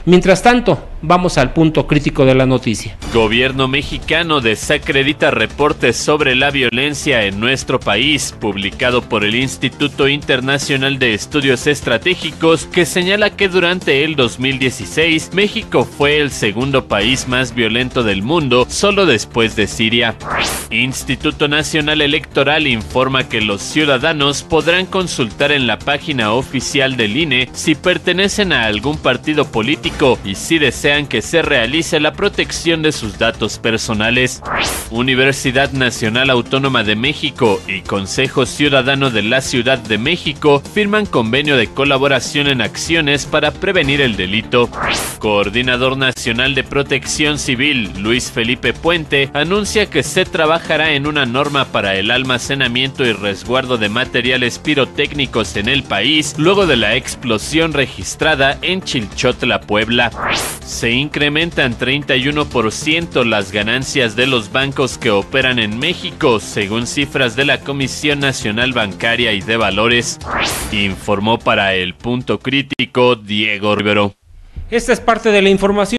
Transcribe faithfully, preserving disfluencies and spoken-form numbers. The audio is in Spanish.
Mientras tanto, vamos al punto crítico de la noticia. Gobierno mexicano desacredita reportes sobre la violencia en nuestro país, publicado por el Instituto Internacional de Estudios Estratégicos, que señala que durante el dos mil dieciséis, México fue el segundo país más violento del mundo, solo después de Siria. Instituto Nacional Electoral informa que los ciudadanos podrán consultar en la página oficial del I N E si pertenecen a algún partido político y si desean que se realice la protección de sus datos personales. Universidad Nacional Autónoma de México y Consejo Ciudadano de la Ciudad de México firman convenio de colaboración en acciones para prevenir el delito. Coordinador Nacional de Protección Civil, Luis Felipe Puente, anuncia que se trabajará en una norma para el almacenamiento y resguardo de materiales pirotécnicos en el país luego de la explosión registrada en Chilchotla, Puebla. Se incrementan treinta y uno por ciento las ganancias de los bancos que operan en México, según cifras de la Comisión Nacional Bancaria y de Valores. Informó para El Punto Crítico Diego Rivero. Esta es parte de la información.